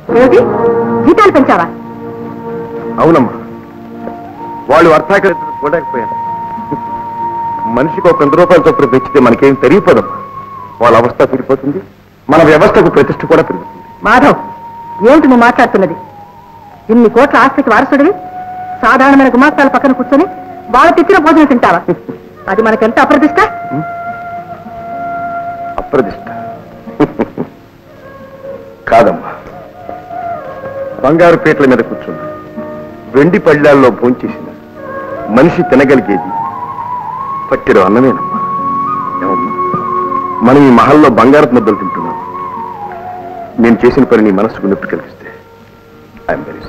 ఏమిటి జీతాలు పెంచావా? అవునమ్మా, వాళ్ళు అర్థాకరణ చూడకపోయారు. మనిషికి ఒక 100 రూపాయల చొప్పున పెంచితే మనకేం తెలియపోదమ్మా. వాళ్ళ అవస్థ పెరిగిపోతుంది, మన వ్యవస్థకు ప్రతిష్ఠ కూడా పెరుగుతుంది. మాధవ్, ఏమిటి నువ్వు మాట్లాడుతున్నది? ఇన్ని కోట్ల ఆస్తికి వారసుడివి సాధారణమైన గుమాస్తాల పక్కన కూర్చొని వాళ్ళ తెచ్చిన భోజనం తింటావా? అది మనకెంత అప్రదిష్ట. అప్రదిష్ట కాదమ్మా, బంగారు పీటల మీద కూర్చున్న వెండి పళ్ళాల్లో భోంచేసిన మనిషి తినగలిగేది పట్టిరు అన్నమేనమ్మా. ఏమమ్మా, మనం ఈ మహల్లో బంగారపు ముద్దలు తింటున్నాం. నేను చేసిన పని నీ మనసుకు నొప్పి కలిగిస్తే ఐఎమ్ వెరీ సారీ.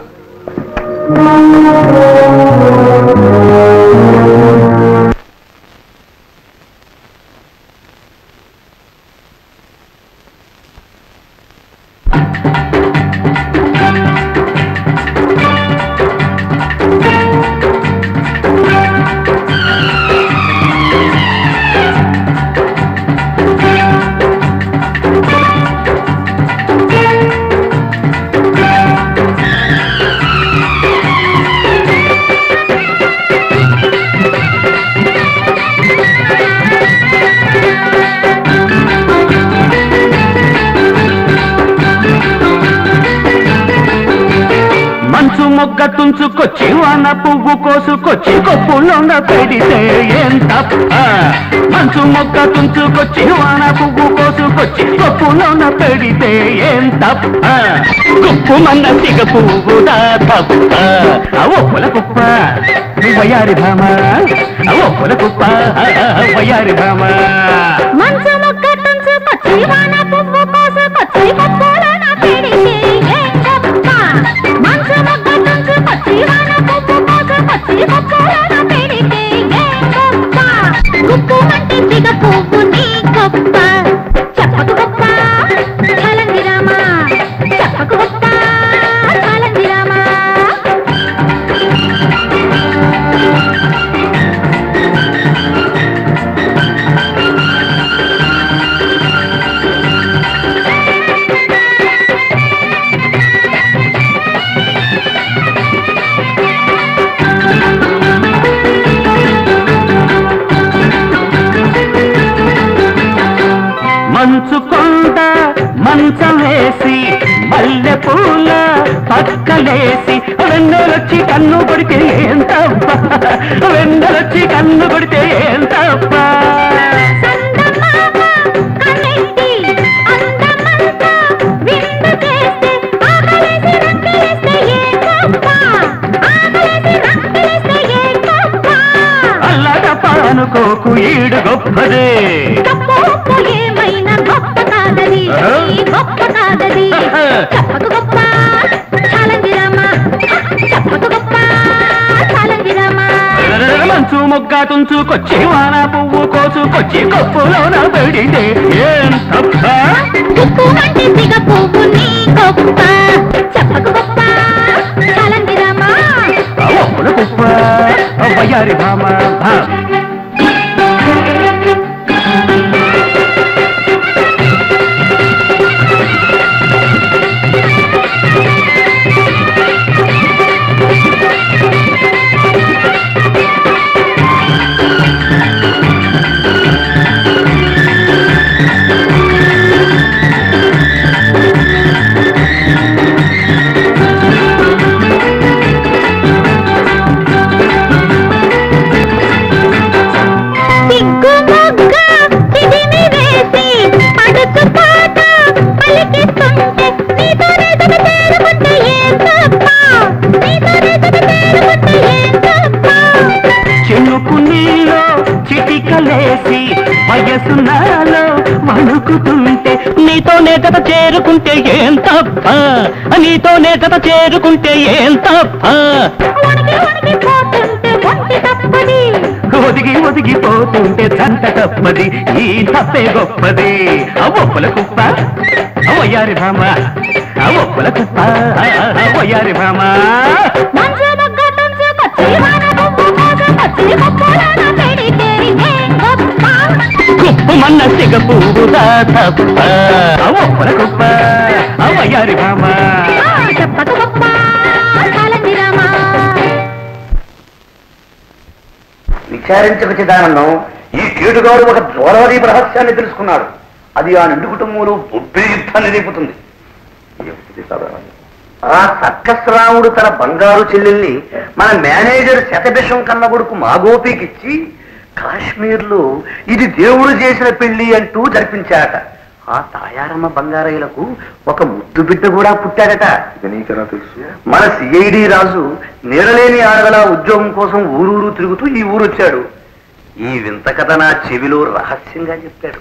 తుంచుకొచ్చి వాన పువ్వు కోసుకొచ్చి కొప్పులోన పెడితే ఏం తప్ప? మంచు మొక్క తుంచుకొచ్చి వాన పువ్వు కోసుకొచ్చి కొప్పులోన పెడితే ఏం తప్ప? కుప్పు మన్న సిగ పువ్వుదా తప్ప? ఒప్పుల కుప్ప వయారి భామ, ఒప్పుల కుప్ప వయారి భామ. మంచు మొక్క తుంచుకొచ్చి వాన పువ్వు కోసుకొచ్చి కొప్పులోన పెడితే ఏం తప్ప? మంచు మొక్క తుంచుకొచ్చి వాన పువ్వు కోసుకొచ్చి కొప్పులోన పెడితే ఏం గొప్ప? కుప్పు మంటే సిగ పువ్వు నీ గొప్ప. చెప్పకు గొప్ప చలంది రామ, చెప్పకు గొప్ప చలంది రామ. మంచు కొండ మంచం వేసి మల్లె పూల పక్కలేసి వెన్నెలొచ్చి కన్ను కొడితే ఏం తప్ప? వెన్నెలొచ్చి కన్ను కొడితే ఏం తప్ప? అల్లట పానుకోకు ఈడు గొప్పదే, ఏమైనా గొప్ప కాదది, గొప్ప కాదది. చెప్పకు గొప్ప చాలంది రామ, చెప్పకు గొప్ప చాలంది రామ. మంచు మొగ్గ తుంచుకొచ్చి వాన పువ్వు కోసుకొచ్చి కొప్పులోన పెడితే ఏం తప్ప? ఉప్పు వంటి సిగ పువ్వు నీ గొప్ప. చెప్పకు గొప్ప చాలంది రామ, ఒప్పుల కుప్ప వయ్యారి భామ. చిటికలేసి వయసు నాలో వణుకుతుంటే నీతోనే జత చేరుకుంటే ఏం తప్ప? నీతోనే జత చేరుకుంటే ఏం తప్ప? ఒదిగి ఒదిగిపోతుంటే జంట తప్పది, ఈ తప్పే గొప్పది. ఒప్పుల కుప్ప వయ్యారి భామ, ఒప్పుల కుప్ప వయ్యారి భామ. కుప్పు మన్న సిగ పువ్వుదా తప్ప? ఒప్పుల కుప్ప వయ్యారి భామ. చెప్పక గొప్ప చాలంది రామా. విచారించక చిదానందం ఈ కేటుగాడు ఒక జ్వరవదీప రహస్యాన్ని తెలుసుకున్నాడు. అది ఆ నిండు కుటుంబంలో బొబ్బే యుద్ధాన్ని రేపుతుంది. ఆ సర్కస్ రాముడు తన బంగారు చెల్లెల్ని మన మేనేజర్ శతభిషం కన్న కొడుకు మా గోపికిచ్చి కాశ్మీర్లో ఇది దేవుడు చేసిన పెళ్లి అంటూ జరిపించాట. ఆ తాయారమ్మ బంగారయ్యలకు ఒక ముద్దు బిడ్డ కూడా పుట్టాడట. తెలుసు. మన సిఐడి రాజు నీడలేని ఆడగల ఉద్యోగం కోసం ఊరూరు తిరుగుతూ ఈ ఊరొచ్చాడు. ఈ వింత కథ నా చెవిలో రహస్యంగా చెప్పాడు.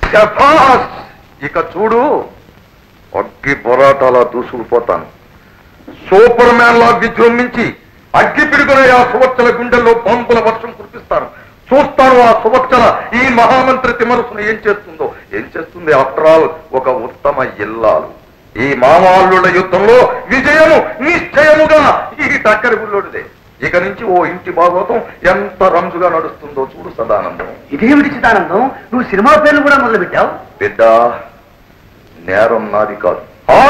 ఇక చూడు, అగ్గి పోరాటాలా దూసుకుపోతాను. సూపర్ మ్యాన్ లా విజృంభించి అగ్గి పిడుగున ఆ సువచ్చల గుండెల్లో బాంబుల వర్షం కురిపిస్తాను. చూస్తాను ఆ సువచ్చల ఈ మహామంత్రి తిమరుసును ఏం చేస్తుంది. ఆఫ్టర్ ఆల్ ఒక ఉత్తమ ఇల్లాలు. ఈ మామాళ్ళుల యుద్ధంలో విజయము నిశ్చయముగా ఈ టక్కరి బుల్లోడిదే. ఇక నుంచి ఓ ఇంటి భాగవతం ఎంత రంజుగా నడుస్తుందో చూడు సదానందం. ఇదేమిటి చిదానందం, నువ్వు సినిమా పేర్లు కూడా మొదలు పెట్టావు? బిడ్డ, నేరం నాది కాదు.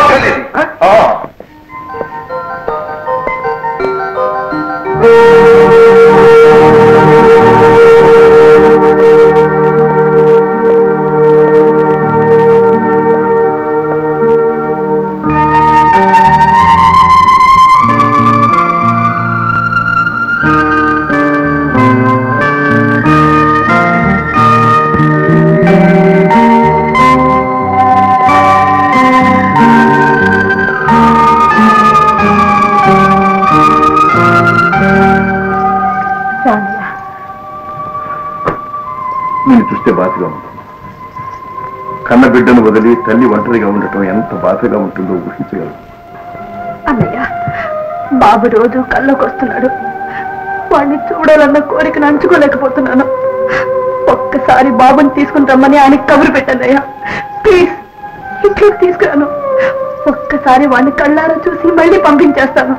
నేను చూస్తే బాధగా ఉంటుంది. కన్న బిడ్డను వదిలి తల్లి ఒంటరిగా ఉండటం ఎంత బాధగా ఉంటుందో ఊహించగలరు. అన్నయ్య, బాబు రోజు కళ్ళకు వస్తున్నాడు. వాడిని చూడాలన్న కోరికను అంచుకోలేకపోతున్నాను. ఒక్కసారి బాబుని తీసుకుని రమ్మని ఆయనకి కబురు పెట్టన్నయ్యా. ప్లీజ్, ఇంట్లోకి తీసుకురాను. ఒక్కసారి వాడిని కళ్ళారా చూసి మళ్ళీ పంపించేస్తాను.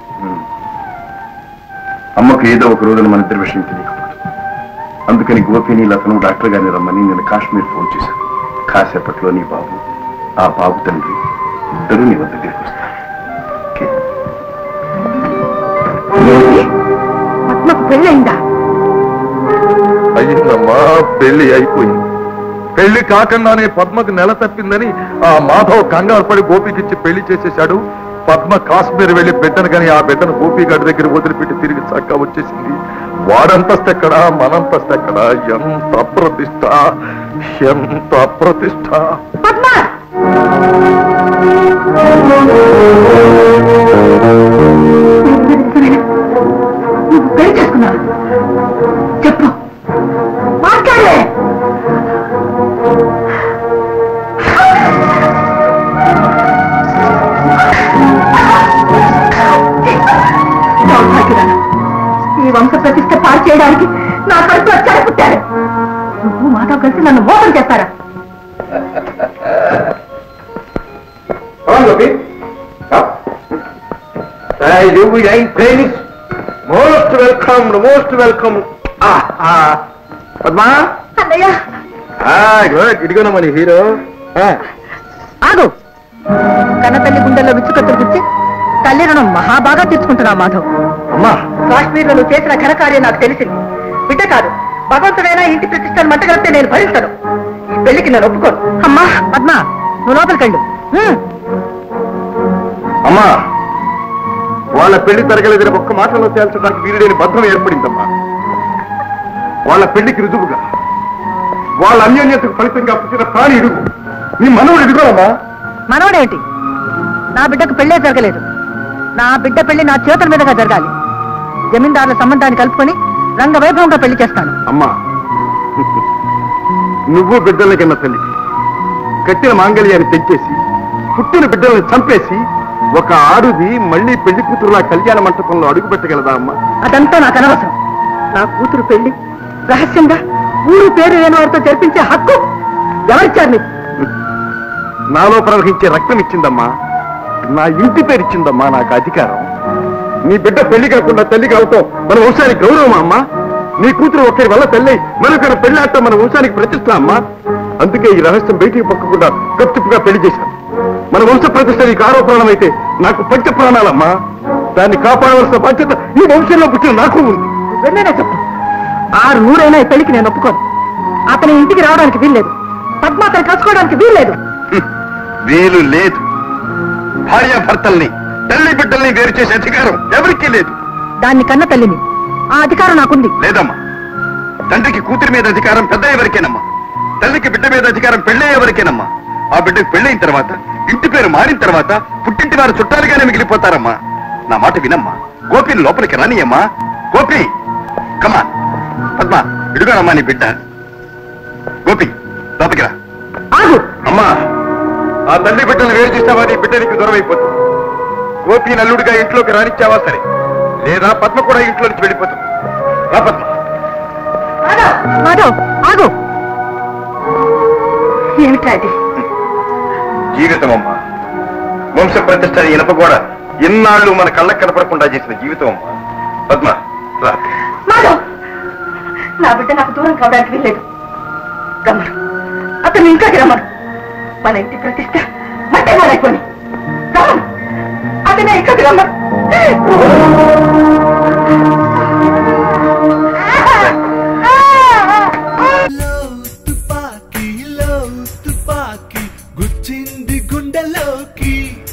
అమ్మకు ఏదో ఒక రోజున మన ఇద్దరి విషయం తెలియకపోతుంది. అందుకని గోపిని లతను డాక్టర్ గారిని రమ్మని నేను కాశ్మీర్ ఫోన్ చేశాను. కాసేపట్లో నీ బాబు, ఆ బాబు తండ్రి ఇద్దరు నీ వద్ద దగ్గరికి వస్తారు. పద్మకు పెళ్ళయిందా? అయ్యిందమ్మా, పెళ్లి అయిపోయింది. పెళ్లి కాకుండానే పద్మకు నెల తప్పిందని ఆ మాధవ్ కంగారు పడి గోపికిచ్చి పెళ్లి చేసేశాడు. పద్మ కాశ్మీర్ వెళ్లి బిడ్డను కానీ ఆ బిడ్డను గోపిగడ్డ దగ్గర వదిలిపెట్టి తిరిగి చక్కగా వచ్చేసింది. వాడంతస్తెక్కడా, మనంతస్తెక్కడా? ఎంత అప్రతిష్ట, ఎంత అప్రతిష్ట! పెళ్లి చేసుకున్నా చెప్పు, మాట్లాడే. ఈ వంశ ప్రతిష్ట పాలు చేయడానికి నా కడుపు వచ్చారు పుట్టారు. నువ్వు మాతో కలిసి నన్ను మోసం చేస్తారా? Most welcome, most welcome. Padma, అన్నయ్య ఇదిగోనా మన హీరో. ఆగు. కన్నతల్లి గుండెల్లో విచ్చుకత్తులు గుచ్చి తల్లి రుణం మహాబాగా తీర్చుకుంటున్నా మాధవ్. అమ్మా, కాశ్మీర్లో నువ్వు చేసిన ఘనకార్యం నాకు తెలిసింది. బిడ్డ కాదు, భగవంతుడైనా ఇంటి ప్రతిష్టను మంటగలిపితే నేను భరిస్తాను. ఈ పెళ్లికి నేను ఒప్పుకోను. అమ్మా పద్మ, నువ్వు లోపలికెళ్ళు. అమ్మా, వాళ్ళ పెళ్లి తరగలేదని ఒక్క మాటలో తేల్చడానికి వీరుడైన బంధం ఏర్పడిందమ్మా. వాళ్ళ పెళ్లికి రుజువుగా, వాళ్ళ అన్యోన్యతకు ఫలితంగా పుట్టిన ప్రాణి ఇడుగు నీ మనవుడు ఇడుగోమ్మా. మనవడేమిటి? నా బిడ్డకు పెళ్లే జరగలేదు. నా బిడ్డ పెళ్లి నా చేతుల మీదుగా జరగాలి. జమీందారుల సంబంధాన్ని కలుపుకొని రంగవైభవంగా పెళ్లి చేస్తాను. అమ్మా, నువ్వు బిడ్డల కింద తల్లి కట్టిన మాంగళ్యాన్ని తెచ్చేసి పుట్టిన బిడ్డల్ని చంపేసి ఒక ఆడుది మళ్ళీ పెళ్లి కూతురులా కళ్యాణ మంటపంలో అడుగు పెట్టగలదా అమ్మా? అదంతా నాకు అనవసరం. నా కూతురు పెళ్లి రహస్యంగా ఊరు పేరు లేని వారితో జరిపించే హక్కు ఎవరిచ్చారు నీకు? నాలో ప్రవహించే రక్తం ఇచ్చిందమ్మా, నా ఇంటి పేరు ఇచ్చిందమ్మా నాకు అధికారం. నీ బిడ్డ పెళ్లి కాకుండా తల్లి కావటం మన వంశానికి గౌరవం అమ్మా. నీ కూతురు ఒకరి వల్ల తల్లి మరొకరి పెళ్లి ఆడటం మన వంశానికి ప్రతిష్ట అమ్మా. అందుకే ఈ రహస్యం బయటికి పక్కకుండా గప్తుప్పుగా పెళ్లి చేశాను. మన వంశ ప్రతిష్ట నీకు ఆరోపణం అయితే నాకు పంచ ప్రాణాలమ్మా. దాన్ని కాపాడవలసిన బాధ్యత ఈ వంశంలో పుట్టిన నాకు ఉంది. వెళ్ళేనా చెప్పు. 600 ఈ పెళ్లికి నేను ఒప్పుకోను. అతని ఇంటికి రావడానికి వీల్లేదు. పద్మ అతను కలుసుకోవడానికి వీల్లేదు. వీలు లేదు. భార్యాభర్తల్ని తల్లి బిడ్డల్ని వేరు చేసే అధికారం ఎవరికీ లేదు. దాన్ని కన్న తల్లిని. ఆ అధికారం నాకుంది. లేదమ్మా. తండ్రికి కూతురి మీద అధికారం పెద్ద ఎవరికేనమ్మా. తల్లికి బిడ్డ మీద అధికారం పెళ్ళే ఎవరికేనమ్మా. ఆ బిడ్డకు పెళ్ళైన తర్వాత ఇంటి పేరు మారిన తర్వాత పుట్టింటి వారు చుట్టాలుగానే మిగిలిపోతారమ్మా. నా మాట వినమ్మా. గోపిని లోపలికి రానియమ్మా. గోపి కమా. పద్మ ఇడుగానమ్మా నీ బిడ్డ. గోపి లోపలికి రా. ఆగు. అమ్మా, ఆ తల్లి బిడ్డలు వేరు చేస్తావా నీ బిడ్డ నీకు దూరం అయిపోతుంది. గోపి నల్లుడిగా ఇంట్లోకి రానిచ్చావా సరే, లేదా పద్మ కూడా ఇంట్లో నుంచి వెళ్ళిపోతుంది. రా పద్మ. మాధవ్ ఆగు. ఏమిటా ఇది? జీవితం అమ్మా. వంశ ప్రతిష్ట ఇనప కూడా ఇన్నాళ్ళు మన కళ్ళకు కనపడకుండా చేసిన జీవితం అమ్మా. పద్మ రా. మాధవ్, నా బిడ్డ నాకు దూరం కావడానికి వీల్లేదు. రమ్మను, అతను ఇంట్లోకి రమ్మను. మన ఇంటి ప్రతిష్ట మట్టే మారైపోయి రమ్మను, అతనే ఇంట్లోకి రమ్మను. తుపాకీ గుచ్చింది గుండెలోకి.